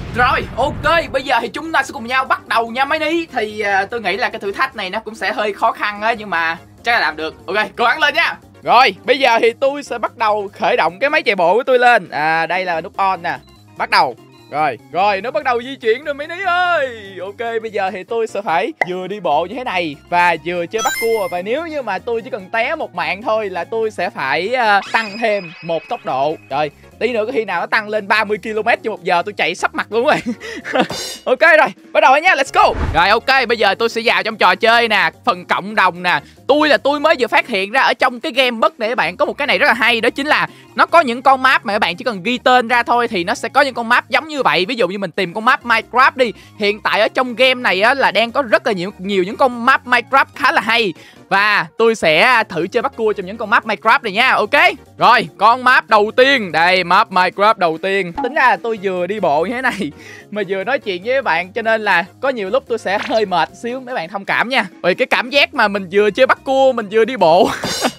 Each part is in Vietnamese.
Rồi, ok, bây giờ thì chúng ta sẽ cùng nhau bắt đầu nha mấy ní. Thì tôi nghĩ là cái thử thách này nó cũng sẽ hơi khó khăn á, nhưng mà chắc là làm được. Ok, cố gắng lên nha. Rồi, bây giờ thì tôi sẽ bắt đầu khởi động cái máy chạy bộ của tôi lên. Đây là nút on nè. Bắt đầu. Rồi, nó bắt đầu di chuyển rồi mấy ní ơi. Ok, bây giờ thì tôi sẽ phải vừa đi bộ như thế này và vừa chơi bắt cua. Và nếu như mà tôi chỉ cần té một mạng thôi là tôi sẽ phải tăng thêm một tốc độ. Rồi, tí nữa có khi nào nó tăng lên 30 km/h tôi chạy sắp mặt luôn rồi. Ok rồi, bắt đầu nha, let's go. Rồi ok, bây giờ tôi sẽ vào trong trò chơi nè, phần cộng đồng nè. Tôi mới vừa phát hiện ra ở trong cái game bất này các bạn, có một cái này rất là hay, đó chính là nó có những con map mà các bạn chỉ cần ghi tên ra thôi thì nó sẽ có những con map giống như vậy. Ví dụ như mình tìm con map Minecraft đi. Hiện tại ở trong game này á là đang có rất là nhiều những con map Minecraft khá là hay. Và tôi sẽ thử chơi bắt cua trong những con map Minecraft này nha, ok. Rồi, con map đầu tiên. Đây, map Minecraft đầu tiên. Tính ra là tôi vừa đi bộ như thế này mà vừa nói chuyện với các bạn, cho nên là có nhiều lúc tôi sẽ hơi mệt xíu, mấy bạn thông cảm nha. Vì cái cảm giác mà mình vừa chơi bắt cua, mình vừa đi bộ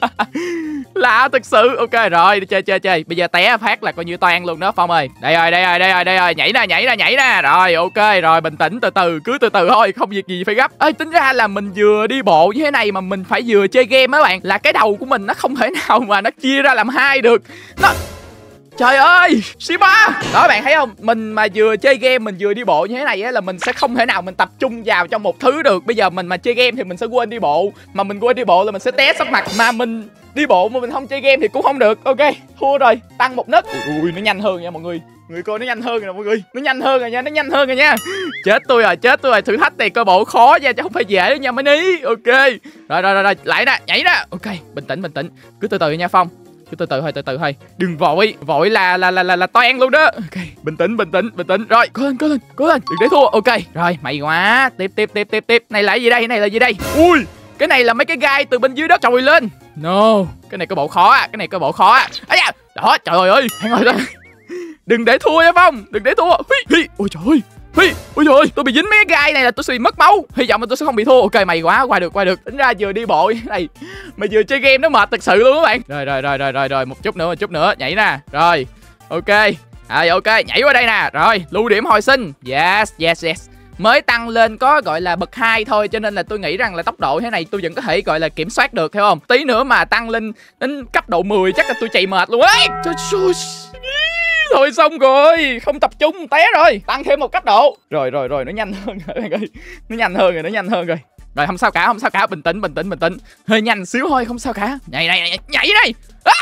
lạ thực sự. Ok rồi, chơi. Bây giờ té phát là coi như toan luôn đó Phong ơi. Đây rồi, nhảy nè. Rồi ok, rồi bình tĩnh, cứ từ từ thôi, không việc gì phải gấp. Ê, tính ra là mình vừa đi bộ như thế này mà mình phải vừa chơi game á bạn, là cái đầu của mình nó không thể nào mà nó chia ra làm hai được. Trời ơi, Shiba. Đó bạn thấy không? Mình mà vừa chơi game mình vừa đi bộ như thế này á là mình sẽ không thể nào mình tập trung vào trong một thứ được. Bây giờ mình mà chơi game thì mình sẽ quên đi bộ, mà mình quên đi bộ là mình sẽ té sắp mặt, mà mình đi bộ mà mình không chơi game thì cũng không được. Ok, thua rồi, tăng một nấc. Ui, nó nhanh hơn nha mọi người. Người coi nó nhanh hơn rồi mọi người. Nó nhanh hơn rồi nha. Chết tôi rồi. Thử thách này coi bộ khó nha chứ không phải dễ đâu nha mấy ní. Ok. Rồi, lại nè, nhảy nè. Ok, bình tĩnh. Cứ từ từ nha Phong. Cứ từ từ thôi. Đừng vội là toan luôn đó. Ok, bình tĩnh. Rồi, cố lên. Đừng để thua. Ok. Rồi, may quá. Tiếp. Này là gì đây? Ui, cái này là mấy cái gai từ bên dưới đất trồi lên. No, cái này có bộ khó à. Ấy da. Đó, trời ơi. Hang rồi. Đừng để thua nha Phong. Ôi trời ơi, tôi bị dính mấy cái gai này là tôi sẽ bị mất máu. Hy vọng là tôi sẽ không bị thua. Ok, may quá, qua được. Tính ra vừa đi bộ như thế này mà vừa chơi game nó mệt thật sự luôn các bạn. Rồi, một chút nữa, nhảy nè. Rồi, ok. Ok, nhảy qua đây nè. Rồi, lưu điểm hồi sinh. Yes. Mới tăng lên có gọi là bậc 2 thôi, cho nên là tôi nghĩ rằng là tốc độ thế này tôi vẫn có thể gọi là kiểm soát được, thấy không? Tí nữa mà tăng lên đến cấp độ 10 chắc là tôi chạy mệt luôn ấy. Thôi xong rồi, không tập trung, té rồi. Tăng thêm một cấp độ. Rồi, nó nhanh hơn rồi bạn ơi. Nó nhanh hơn rồi. Rồi, không sao cả, bình tĩnh. Hơi nhanh xíu thôi, không sao cả. Nhảy đây.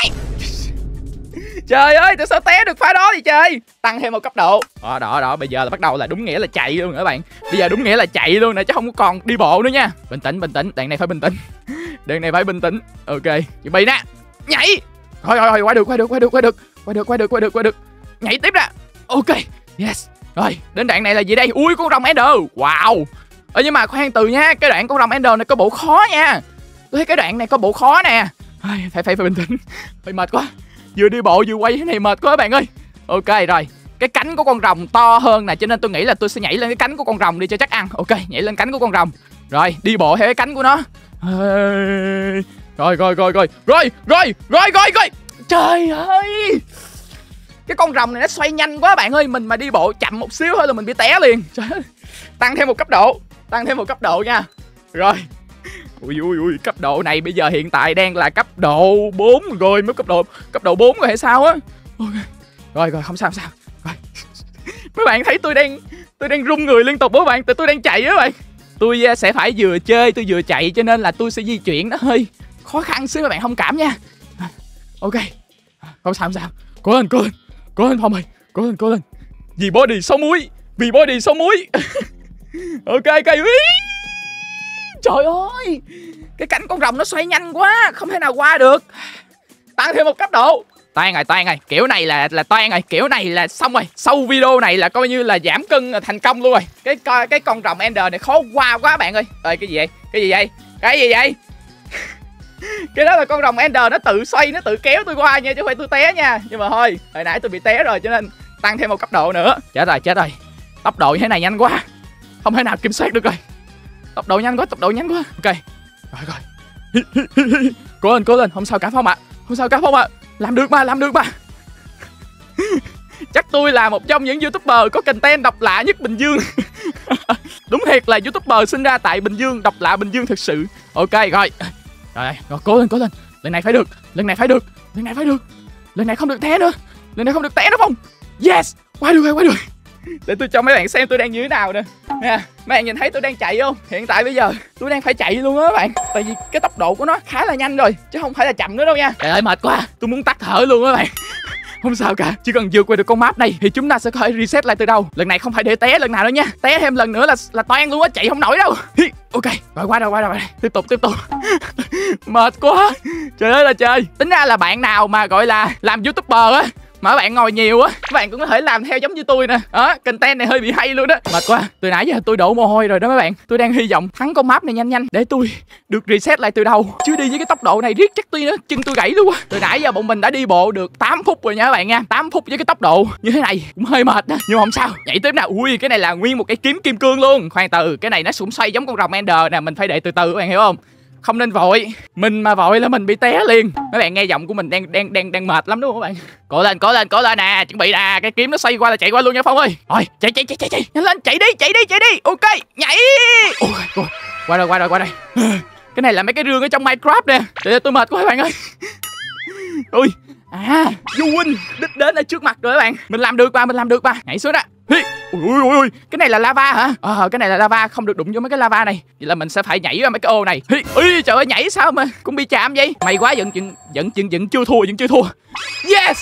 Trời ơi, tại sao té được pha đó thì trời. Tăng thêm một cấp độ. Đó, bây giờ là bắt đầu là đúng nghĩa là chạy luôn rồi các bạn. Bây giờ đúng nghĩa là chạy luôn nè, chứ không còn đi bộ nữa nha. Bình tĩnh, đoạn này phải bình tĩnh. Ok, chuẩn bị nè. Nhảy. Rồi, qua được. Nhảy tiếp ra. Ok, yes. Rồi, đến đoạn này là gì đây? Ui, con rồng Ender. Wow. Nhưng mà khoan từ nha, cái đoạn con rồng Ender này có bộ khó nha. Tôi thấy cái đoạn này có bộ khó nè. Phải bình tĩnh. Phải mệt quá. Vừa đi bộ vừa quay thế này mệt quá các bạn ơi. Ok rồi. Cái cánh của con rồng to hơn nè, cho nên tôi nghĩ là tôi sẽ nhảy lên cái cánh của con rồng đi cho chắc ăn. Ok, nhảy lên cánh của con rồng. Rồi, đi bộ theo cái cánh của nó. Rồi. Trời ơi. Cái con rồng này nó xoay nhanh quá bạn ơi, mình mà đi bộ chậm một xíu thôi là mình bị té liền. Trời ơi. Tăng thêm một cấp độ nha. Rồi. Ui, cấp độ này bây giờ hiện tại đang là cấp độ 4 rồi, mới cấp độ 4 rồi hay sao á. Okay. Rồi, không sao. Rồi. Mấy bạn thấy tôi đang run người liên tục đó bạn, tại tôi đang chạy á bạn. Tôi sẽ phải vừa chơi tôi vừa chạy, cho nên là tôi sẽ di chuyển nó hơi khó khăn xíu, các bạn thông cảm nha. Ok. Không sao. Cố lên Phong ơi, cố lên. Vì body 6 muối. Ok. Trời ơi, cái cánh con rồng nó xoay nhanh quá, không thể nào qua được. Tăng thêm một cấp độ. Toan rồi, kiểu này là toan rồi, kiểu này là xong rồi. Sau video này là coi như là giảm cân thành công luôn rồi. Cái con rồng Ender này khó qua quá bạn ơi. Ơi, cái gì vậy? Cái đó là con rồng Ender nó tự xoay, nó tự kéo tôi qua nha, chứ không phải tôi té nha. Nhưng mà thôi, hồi nãy tôi bị té rồi cho nên tăng thêm một cấp độ nữa. Chết rồi. Tốc độ như thế này nhanh quá, không thể nào kiểm soát được rồi. Tốc độ nhanh quá. Ok. Rồi. Cố lên, không sao cả Phong ạ. Làm được mà. Chắc tôi là một trong những YouTuber có content độc lạ nhất Bình Dương. Đúng thiệt là YouTuber sinh ra tại Bình Dương, độc lạ Bình Dương thực sự. Ok rồi. Rồi, cố lên. Lần này phải được. Lần này không được té nữa. Không? Yes, qua được. Để tôi cho mấy bạn xem tôi đang như thế nào nè. Nè, mấy bạn nhìn thấy tôi đang chạy không? Hiện tại bây giờ tôi đang phải chạy luôn á các bạn. Tại vì cái tốc độ của nó khá là nhanh rồi, chứ không phải là chậm nữa đâu nha. Trời ơi mệt quá, tôi muốn tắt thở luôn á các bạn. Không sao cả, chỉ cần vượt qua được con map này thì chúng ta sẽ có thể reset lại từ đầu. Lần này không phải để té lần nào đâu nha. Té thêm lần nữa là toan luôn á, chạy không nổi đâu. Ok, rồi qua đâu. Tiếp tục. Mệt quá. Trời ơi là trời. Tính ra là bạn nào mà gọi là làm YouTuber á mà các bạn ngồi nhiều á, các bạn cũng có thể làm theo giống như tôi nè. Đó, content này hơi bị hay luôn đó. Mệt quá, từ nãy giờ tôi đổ mồ hôi rồi đó mấy bạn. Tôi đang hy vọng thắng con map này nhanh để tôi được reset lại từ đầu. Chứ đi với cái tốc độ này riết chắc tôi chân tôi gãy luôn á. Từ nãy giờ bọn mình đã đi bộ được 8 phút rồi nha các bạn nha. 8 phút với cái tốc độ như thế này cũng hơi mệt đó. Nhưng mà không sao, nhảy tiếp nào. Ui, cái này là nguyên một cái kiếm kim cương luôn. Khoan từ, cái này nó cũng xoay giống con rồng Ender nè, mình phải để từ từ các bạn hiểu không? Không nên vội. Mình mà vội là mình bị té liền. Mấy bạn nghe giọng của mình đang mệt lắm đúng không các bạn? Cố lên nè, chuẩn bị nè, cái kiếm nó xoay qua là chạy qua luôn nha Phong ơi. Rồi, chạy. Nhanh lên, chạy đi. Ok, nhảy. Ôi, qua đây. Cái này là mấy cái rương ở trong Minecraft nè. Trời, tôi mệt quá các bạn ơi. Ui, Du Huynh đích đến ở trước mặt rồi các bạn. Mình làm được mà. Nhảy xuống đó. Ui, cái này là lava hả? Cái này là lava, không được đụng vô mấy cái lava này. Vậy là mình sẽ phải nhảy vào mấy cái ô này. Ui, trời ơi, nhảy sao mà cũng bị chạm vậy? May quá, vẫn chưa thua. Yes.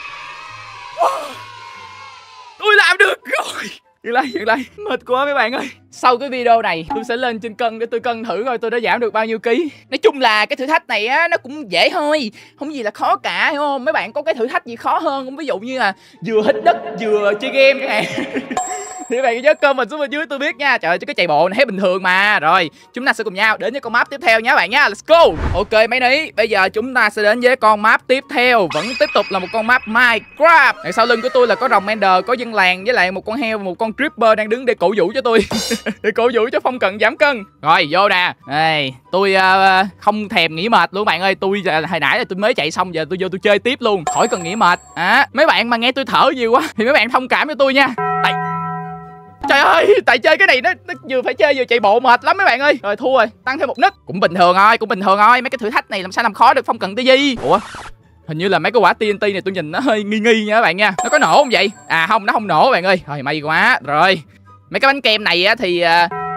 Tôi làm được rồi. Dừng lại. Mệt quá mấy bạn ơi. Sau cái video này tôi sẽ lên trên cân để tôi cân thử coi tôi đã giảm được bao nhiêu ký. Nói chung là cái thử thách này á nó cũng dễ thôi, không gì là khó cả, hiểu không? Mấy bạn có cái thử thách gì khó hơn không? Ví dụ như là vừa hít đất vừa chơi game chẳng hạn. Thì bạn nhớ comment xuống bên dưới tôi biết nha. Trời ơi, chứ cái chạy bộ này thấy bình thường mà. Rồi, chúng ta sẽ cùng nhau đến với con map tiếp theo nha bạn nha. Let's go. Ok mấy ní, bây giờ chúng ta sẽ đến với con map tiếp theo. Vẫn tiếp tục là một con map Minecraft. Đằng sau lưng của tôi là có rồng Ender, có dân làng với lại một con heo và một con Creeper đang đứng để cổ vũ cho tôi. Để cổ vũ cho Phong Cận giảm cân. Rồi, vô nè. Đây, tôi không thèm nghỉ mệt luôn bạn ơi. Tôi hồi nãy là tôi mới chạy xong, giờ tôi vô tôi chơi tiếp luôn, khỏi cần nghỉ mệt. Mấy bạn mà nghe tôi thở nhiều quá thì mấy bạn thông cảm cho tôi nha. Trời ơi, tại chơi cái này nó vừa phải chơi vừa chạy bộ mệt lắm mấy bạn ơi. Rồi thua rồi, tăng thêm một nấc. Cũng bình thường thôi. Mấy cái thử thách này làm sao làm khó được Phong Cận TG. Ủa? Hình như là mấy cái quả TNT này tôi nhìn nó hơi nghi nha các bạn nha. Nó có nổ không vậy? Không, nó không nổ bạn ơi. Rồi may quá. Rồi. Mấy cái bánh kem này á thì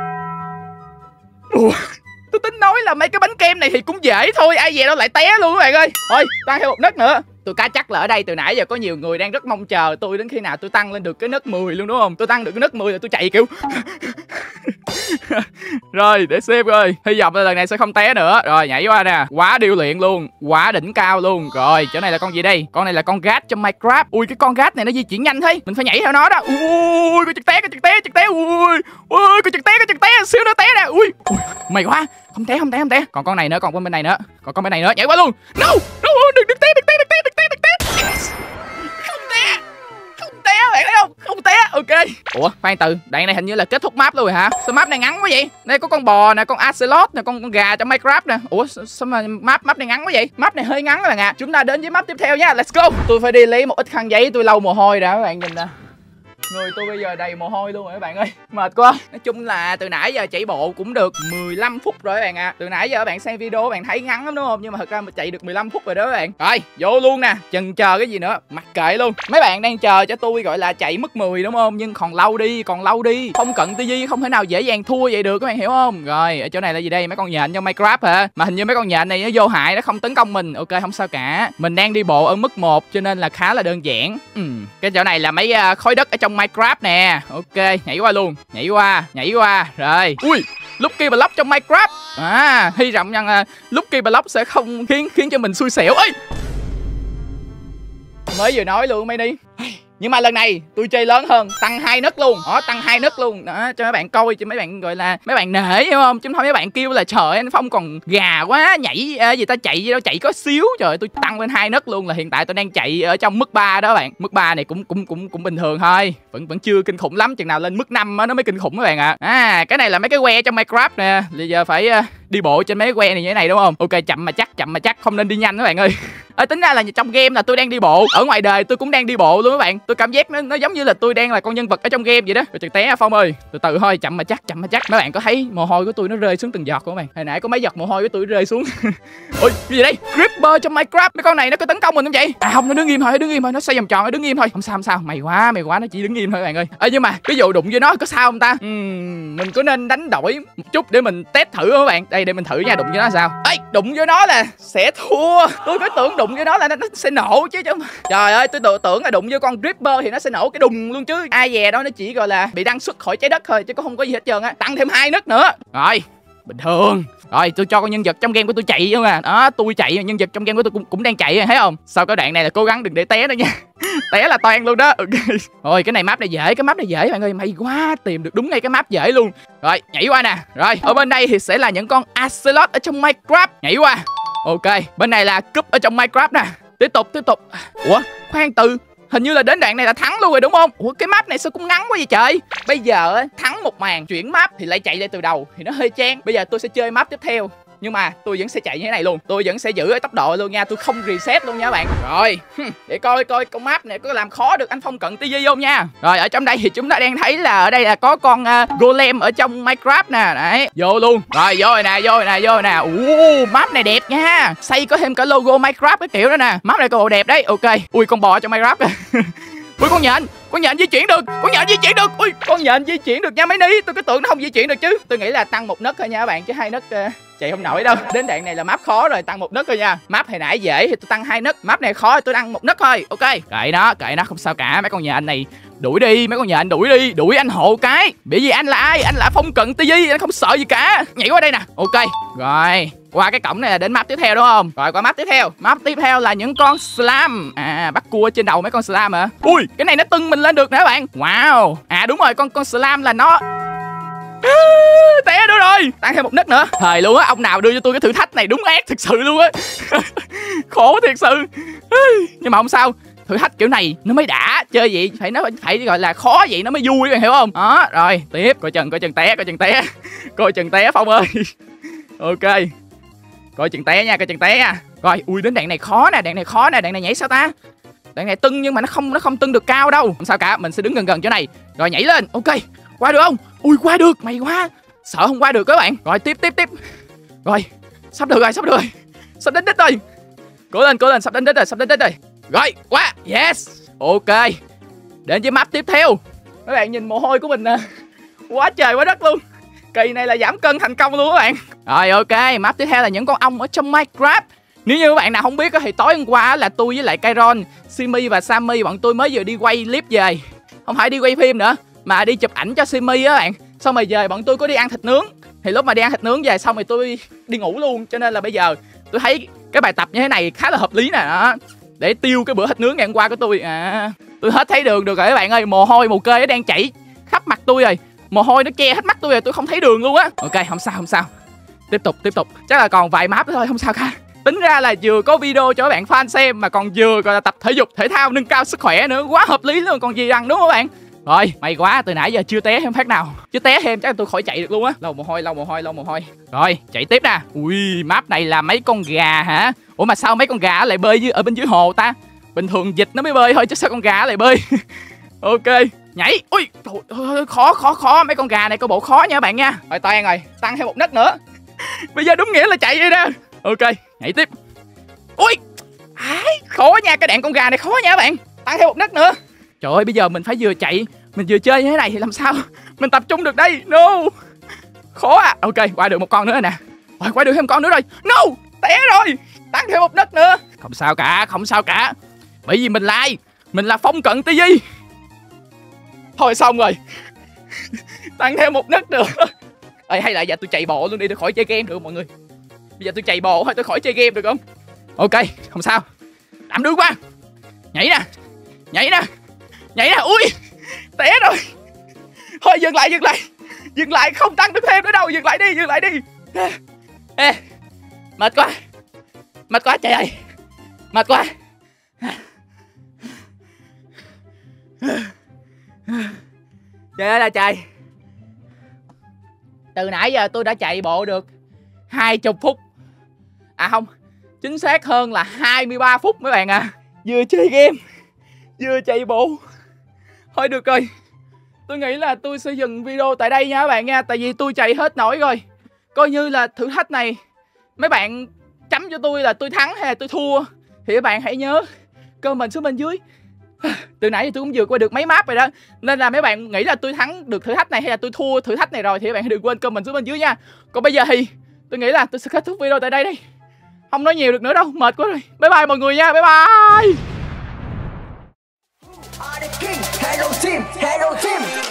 tôi tính nói là mấy cái bánh kem này thì cũng dễ thôi, ai về đâu lại té luôn các bạn ơi. Thôi, tăng thêm một nấc nữa. Tôi cá chắc là ở đây từ nãy giờ có nhiều người đang rất mong chờ tôi đến khi nào tôi tăng lên được cái nấc 10 luôn đúng không? Tôi tăng được cái nấc 10 là tôi chạy kiểu Rồi, để xem coi. Hy vọng là lần này sẽ không té nữa. Rồi, nhảy qua nè. Quá điêu luyện luôn, quá đỉnh cao luôn. Rồi, chỗ này là con gì đây? Con này là con gat trong Minecraft. Ui, cái con gat này nó di chuyển nhanh thế. Mình phải nhảy theo nó đó. Ui, có chật té. Ui, có chật té, xíu nữa té nè. Ui, mày quá. Không té. Còn con này nữa, còn con bên này nữa. Nhảy qua luôn. No, đừng té. Không té bạn thấy không? Không té. Ok. Ủa, khoan từ, đoạn này hình như là kết thúc map luôn rồi hả? Sao map này ngắn quá vậy? Đây có con bò nè, con Axolot nè, con gà trong Minecraft nè. Ủa sao mà map này ngắn quá vậy? Map này hơi ngắn các bạn ạ. Chúng ta đến với map tiếp theo nha. Let's go. Tôi phải đi lấy một ít khăn giấy, tôi lau mồ hôi đã các bạn nhìn nè. Người tôi bây giờ đầy mồ hôi luôn rồi các bạn ơi. Mệt quá. Nói chung là từ nãy giờ chạy bộ cũng được 15 phút rồi các bạn ạ. Từ nãy giờ các bạn xem video các bạn thấy ngắn lắm đúng không? Nhưng mà thật ra mình chạy được 15 phút rồi đó các bạn. Rồi, vô luôn nè. Chần chờ cái gì nữa, mặc kệ luôn. Mấy bạn đang chờ cho tôi gọi là chạy mức 10 đúng không? Nhưng còn lâu đi. Phong Cận TG không thể nào dễ dàng thua vậy được các bạn hiểu không? Rồi, ở chỗ này là gì đây? Mấy con nhện trong Minecraft hả? Mà hình như mấy con nhện này nó vô hại, nó không tấn công mình. Ok, không sao cả. Mình đang đi bộ ở mức 1 cho nên là khá là đơn giản. Cái chỗ này là mấy khối đất ở trong Minecraft nè. Ok, nhảy qua luôn. Nhảy qua. Rồi. Ui, Lucky Block trong Minecraft. Hy vọng rằng Lucky Block sẽ không khiến cho mình xui xẻo. Ơi, mới vừa nói luôn mấy đi. Nhưng mà lần này tôi chơi lớn hơn, tăng 2 nấc luôn. Tăng 2 nấc luôn. Đó, cho mấy bạn coi, cho mấy bạn gọi là mấy bạn nể hiểu không? Chứ không mấy bạn kêu là trời anh Phong còn gà quá, nhảy gì ta chạy gì đâu, chạy có xíu. Trời, tôi tăng lên 2 nấc luôn, là hiện tại tôi đang chạy ở trong mức 3 đó bạn. Mức 3 này cũng bình thường thôi. Vẫn chưa kinh khủng lắm, chừng nào lên mức 5 nó mới kinh khủng các bạn ạ. Cái này là mấy cái que trong Minecraft nè. Bây giờ phải đi bộ trên mấy que này như thế này đúng không? Ok, chậm mà chắc, không nên đi nhanh các bạn ơi. Tính ra là trong game là tôi đang đi bộ, ở ngoài đời tôi cũng đang đi bộ luôn các bạn. Tôi cảm giác nó giống như là tôi đang là con nhân vật ở trong game vậy đó. Rồi chừng té Phong ơi, từ từ thôi, chậm mà chắc. Mấy bạn có thấy mồ hôi của tôi nó rơi xuống từng giọt không các bạn? Hồi nãy có mấy giọt mồ hôi của tôi rơi xuống. Ôi, cái gì đây? Creeper trong Minecraft, mấy con này nó có tấn công mình không vậy? À không, nó đứng im thôi, nó xoay vòng tròn, nó đứng im thôi. Không sao, mày quá, nó chỉ đứng im thôi các bạn ơi. Nhưng mà cái vụ đụng với nó có sao không ta? Mình có nên đánh đổi một chút để mình test thử không các bạn? Đây, để mình thử nha, đụng với nó sao? Ê, đụng với nó là sẽ thua. Tôi cứ tưởng đụng với nó là nó sẽ nổ chứ. Trời ơi, tôi tưởng là đụng với con Creeper thì nó sẽ nổ cái đùng luôn chứ. Ai dè đó, nó chỉ gọi là bị đăng xuất khỏi trái đất thôi chứ có không có gì hết trơn á. Tăng thêm 2 nấc nữa. Rồi, bình thường. Rồi, tôi cho con nhân vật trong game của tôi chạy không à. Đó, tôi chạy, nhân vật trong game của tôi cũng đang chạy, thấy không? Sau cái đoạn này là cố gắng đừng để té nữa nha. Té là toan luôn đó. Ok. Rồi, cái map này dễ bạn ơi, may quá, tìm được đúng ngay cái map dễ luôn. Rồi, nhảy qua nè. Rồi, ở bên đây thì sẽ là những con Axolotl ở trong Minecraft. Nhảy qua. Ok, bên này là cúp ở trong Minecraft nè. Tiếp tục. Ủa, khoan từ, hình như là đến đoạn này là thắng luôn rồi đúng không? Ủa, cái map này sao cũng ngắn quá vậy trời. Bây giờ thắng một màn, chuyển map thì lại chạy lại từ đầu thì nó hơi chán. Bây giờ tôi sẽ chơi map tiếp theo, nhưng mà tôi vẫn sẽ chạy như thế này luôn. Tôi vẫn sẽ giữ ở tốc độ luôn nha, tôi không reset luôn nha các bạn. Rồi, để coi con map này có làm khó được anh Phong Cận TV không nha. Rồi, ở trong đây thì chúng ta đang thấy là ở đây là có con golem ở trong Minecraft nè. Đấy, vô luôn. Rồi, vô rồi nè. Map này đẹp nha. Xây có thêm cả logo Minecraft cái kiểu đó nè. Map này có bộ đẹp đấy. Ok. Ui, con bò ở trong Minecraft. Ui, con nhện di chuyển được. Ui, con nhện di chuyển được nha mấy ní. Tôi cứ tưởng nó không di chuyển được chứ. Tôi nghĩ là tăng 1 nấc thôi nha các bạn, chứ 2 nấc chạy không nổi đâu. Đến đoạn này là map khó rồi, tăng 1 nấc thôi nha. Map hồi nãy dễ thì tôi tăng 2 nấc, map này khó thì tôi tăng 1 nấc thôi. Ok, kệ nó không sao cả. Mấy con nhện này đuổi đi, đuổi anh hộ cái. Bởi vì anh là ai? Anh là Phong Cận TV, anh không sợ gì cả. Nhảy qua đây nè. Ok, rồi qua cái cổng này là đến map tiếp theo đúng không? Rồi qua map tiếp theo là những con slime. Bắt cua trên đầu mấy con slime hả? Ui, cái này nó tưng mình lên được nè các bạn. Wow. Đúng rồi, con slime là nó té nữa rồi. Tăng thêm 1 nấc nữa. Thời luôn á, ông nào đưa cho tôi cái thử thách này đúng ác thực sự luôn á. Khổ thiệt sự. Nhưng mà không sao, thử thách kiểu này nó mới đã. Chơi vậy phải gọi là khó vậy nó mới vui, bạn hiểu không? Đó, rồi tiếp. Coi chừng té Phong ơi. Ok, coi chừng té nha. Rồi, ui, đến đoạn này khó nè, đoạn này nhảy sao ta? Đoạn này tưng nhưng mà nó không tưng được cao đâu. Không sao cả, mình sẽ đứng gần chỗ này. Rồi nhảy lên. Ok, qua được không? Ui, qua được, may quá. Sợ không qua được các bạn. Rồi tiếp. Rồi, sắp được rồi. Sắp đến đích rồi. Cố lên, sắp đến đích rồi. Rồi, qua. Yes. Ok. Đến với map tiếp theo. Các bạn nhìn mồ hôi của mình nè. Quá trời quá đất luôn. Kỳ này là giảm cân thành công luôn các bạn. Rồi, ok, map tiếp theo là những con ong ở trong Minecraft. Nếu như các bạn nào không biết thì tối hôm qua là tôi với lại Kairon, Simi và Sammy bọn tôi mới vừa đi quay clip về. Không phải đi quay phim nữa, mà đi chụp ảnh cho Simi á bạn. Xong rồi về bọn tôi có đi ăn thịt nướng. Thì lúc mà đi ăn thịt nướng về xong rồi tôi đi ngủ luôn. Cho nên là bây giờ tôi thấy cái bài tập như thế này khá là hợp lý nè đó. Để tiêu cái bữa thịt nướng ngày hôm qua của tôi. Tôi hết thấy đường được rồi các bạn ơi. Mồ hôi mồ kê nó đang chảy khắp mặt tôi rồi. Mồ hôi nó che hết mắt tôi rồi, tôi không thấy đường luôn á. Ok, không sao. Tiếp tục. Chắc là còn vài map nữa thôi, không sao cả. Tính ra là vừa có video cho các bạn fan xem mà còn vừa gọi là tập thể dục thể thao nâng cao sức khỏe nữa, quá hợp lý luôn còn gì rằng, đúng không các bạn? Rồi, may quá, từ nãy giờ chưa té thêm phát nào. Chứ té thêm chắc là tôi khỏi chạy được luôn á. Lau mồ hôi. Rồi, chạy tiếp nè. Ui, map này là mấy con gà hả? Ủa mà sao mấy con gà lại bơi ở bên dưới hồ ta? Bình thường vịt nó mới bơi thôi chứ sao con gà lại bơi? Ok, nhảy. Ui, khó. Mấy con gà này có bộ khó nha các bạn nha. Rồi, toan rồi, tăng thêm 1 nấc nữa. Bây giờ đúng nghĩa là chạy vậy nè. Ok, nhảy tiếp. Ui, khó nha, cái đạn con gà này khó nha các bạn. Tăng thêm 1 nấc nữa. Trời ơi, bây giờ mình phải vừa chạy mình vừa chơi như thế này thì làm sao mình tập trung được đây? No, khó à. Ok, qua được một con nữa nè. Rồi, qua được thêm một con nữa rồi. No, té rồi. Tăng thêm 1 nấc nữa. Không sao cả. Bởi vì mình là Phong Cận TV. Thôi xong rồi. Tăng thêm 1 nấc nữa. Ê, hay là giờ tôi chạy bộ luôn đi, tôi khỏi chơi game được mọi người. Bây giờ tôi chạy bộ thôi, tôi khỏi chơi game được không? Ok, không sao. Đảm đương qua. Nhảy nè. Ui, té rồi. Thôi dừng lại, không tăng được thêm nữa đâu. Dừng lại đi. Ê, mệt quá trời ơi. Mệt quá. Trời ơi là trời. Từ nãy giờ tôi đã chạy bộ được 20 phút. À không, chính xác hơn là 23 phút mấy bạn à. Vừa chơi game, vừa chạy bộ. Thôi được rồi, tôi nghĩ là tôi sẽ dừng video tại đây nha các bạn nha. Tại vì tôi chạy hết nổi rồi. Coi như là thử thách này mấy bạn chấm cho tôi là tôi thắng hay là tôi thua thì các bạn hãy nhớ comment xuống bên dưới. Từ nãy thì tôi cũng vượt qua được mấy map rồi đó. Nên là mấy bạn nghĩ là tôi thắng được thử thách này hay là tôi thua thử thách này rồi thì các bạn hãy đừng quên comment xuống bên dưới nha. Còn bây giờ thì tôi nghĩ là tôi sẽ kết thúc video tại đây đi. Không nói nhiều được nữa đâu, mệt quá rồi. Bye bye mọi người nha, bye bye. Hello team, hello team.